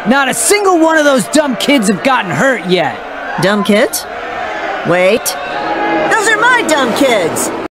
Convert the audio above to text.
Not a single one of those dumb kids have gotten hurt yet. Dumb kids? Wait. Those are my dumb kids!